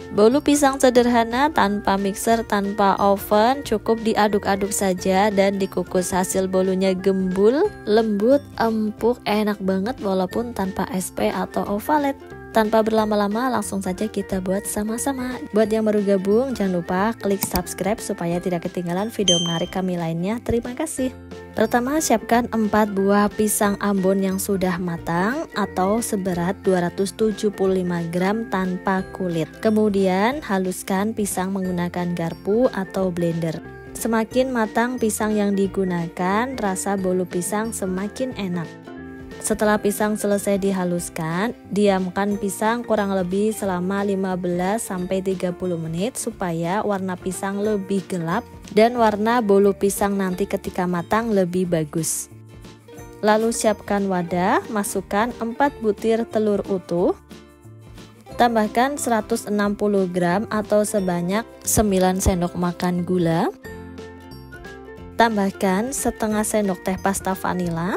Bolu pisang sederhana tanpa mixer, tanpa oven, cukup diaduk-aduk saja dan dikukus. Hasil bolunya gembul, lembut, empuk, enak banget walaupun tanpa SP atau ovalet. Tanpa berlama-lama langsung saja kita buat sama-sama. Buat yang baru gabung jangan lupa klik subscribe supaya tidak ketinggalan video menarik kami lainnya. Terima kasih. Pertama, siapkan 4 buah pisang Ambon yang sudah matang atau seberat 275 gram tanpa kulit. Kemudian haluskan pisang menggunakan garpu atau blender. Semakin matang pisang yang digunakan, rasa bolu pisang semakin enak. Setelah pisang selesai dihaluskan, diamkan pisang kurang lebih selama 15-30 menit supaya warna pisang lebih gelap dan warna bolu pisang nanti ketika matang lebih bagus. Lalu siapkan wadah, masukkan 4 butir telur utuh, tambahkan 160 gram atau sebanyak 9 sendok makan gula, tambahkan setengah sendok teh pasta vanila.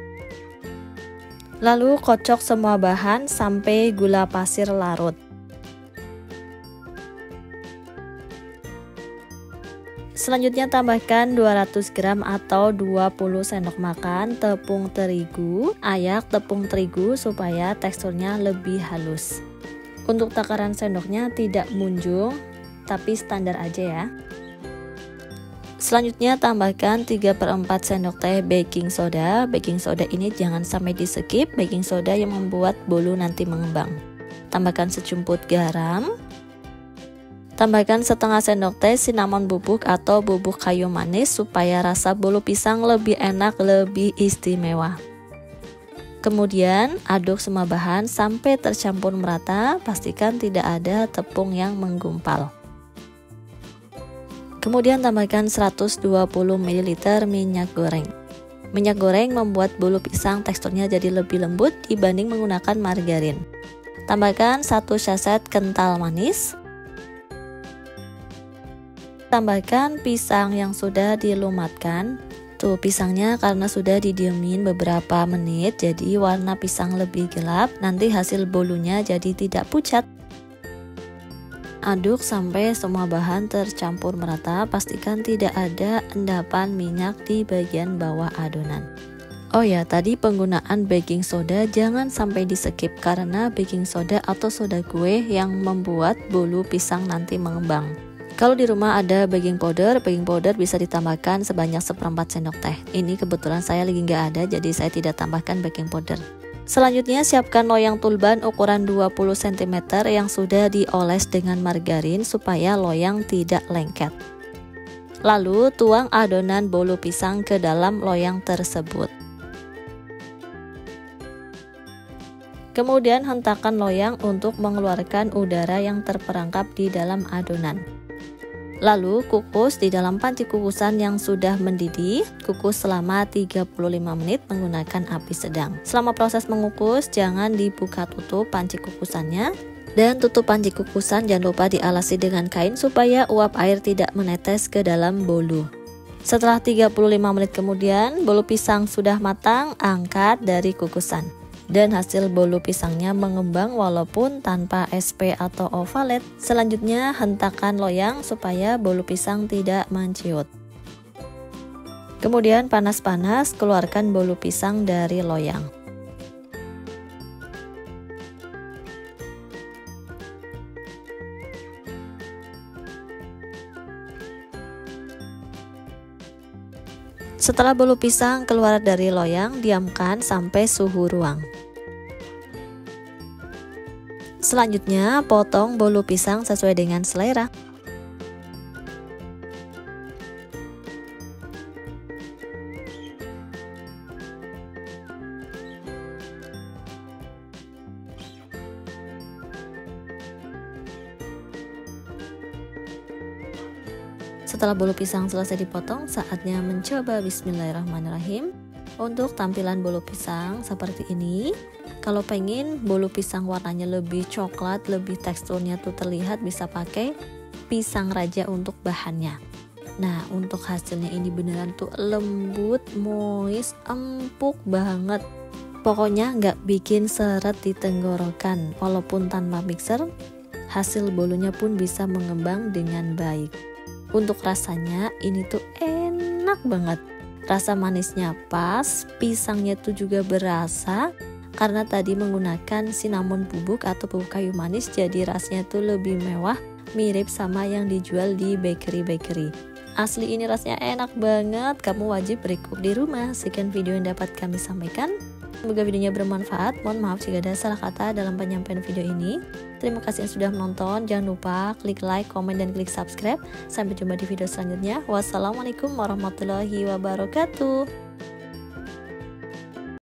Lalu kocok semua bahan sampai gula pasir larut. Selanjutnya tambahkan 200 gram atau 20 sendok makan tepung terigu. Ayak tepung terigu supaya teksturnya lebih halus. Untuk takaran sendoknya tidak munjung, tapi standar aja ya. Selanjutnya tambahkan 3/4 sendok teh baking soda. Baking soda ini jangan sampai di skip, baking soda yang membuat bolu nanti mengembang. Tambahkan secumput garam. Tambahkan setengah sendok teh cinnamon bubuk atau bubuk kayu manis supaya rasa bolu pisang lebih enak, lebih istimewa. Kemudian aduk semua bahan sampai tercampur merata, pastikan tidak ada tepung yang menggumpal. Kemudian tambahkan 120 ml minyak goreng. Minyak goreng membuat bolu pisang teksturnya jadi lebih lembut dibanding menggunakan margarin. Tambahkan 1 saset kental manis. Tambahkan pisang yang sudah dilumatkan. Tuh pisangnya karena sudah didiemin beberapa menit jadi warna pisang lebih gelap. Nanti hasil bolunya jadi tidak pucat. Aduk sampai semua bahan tercampur merata, pastikan tidak ada endapan minyak di bagian bawah adonan. Oh ya, tadi penggunaan baking soda jangan sampai di skip karena baking soda atau soda kue yang membuat bolu pisang nanti mengembang. Kalau di rumah ada baking powder bisa ditambahkan sebanyak 1/4 sendok teh. Ini kebetulan saya lagi nggak ada jadi saya tidak tambahkan baking powder. Selanjutnya siapkan loyang tulban ukuran 20 cm yang sudah dioles dengan margarin supaya loyang tidak lengket. Lalu tuang adonan bolu pisang ke dalam loyang tersebut. Kemudian hentakkan loyang untuk mengeluarkan udara yang terperangkap di dalam adonan. Lalu kukus di dalam panci kukusan yang sudah mendidih. Kukus selama 35 menit menggunakan api sedang. Selama proses mengukus jangan dibuka tutup panci kukusannya. Dan tutup panci kukusan jangan lupa dialasi dengan kain supaya uap air tidak menetes ke dalam bolu. Setelah 35 menit kemudian bolu pisang sudah matang, angkat dari kukusan. Dan hasil bolu pisangnya mengembang walaupun tanpa SP atau ovalet. Selanjutnya hentakkan loyang supaya bolu pisang tidak menciut. Kemudian panas-panas keluarkan bolu pisang dari loyang. Setelah bolu pisang keluar dari loyang, diamkan sampai suhu ruang. Selanjutnya, potong bolu pisang sesuai dengan selera. Setelah bolu pisang selesai dipotong, saatnya mencoba. Bismillahirrahmanirrahim. Untuk tampilan bolu pisang seperti ini. Kalau pengen bolu pisang warnanya lebih coklat, lebih teksturnya tuh terlihat, bisa pakai pisang raja untuk bahannya. Nah, untuk hasilnya ini beneran tuh lembut, moist, empuk banget. Pokoknya nggak bikin seret di tenggorokan. Walaupun tanpa mixer, hasil bolunya pun bisa mengembang dengan baik. Untuk rasanya ini tuh enak banget. Rasa manisnya pas, pisangnya tuh juga berasa. Karena tadi menggunakan cinnamon bubuk atau bubuk kayu manis, jadi rasanya tuh lebih mewah, mirip sama yang dijual di bakery. Asli ini rasanya enak banget, kamu wajib recook di rumah. Sekian video yang dapat kami sampaikan. Semoga videonya bermanfaat. Mohon maaf jika ada salah kata dalam penyampaian video ini. Terima kasih yang sudah menonton. Jangan lupa klik like, komen, dan klik subscribe. Sampai jumpa di video selanjutnya. Wassalamualaikum warahmatullahi wabarakatuh.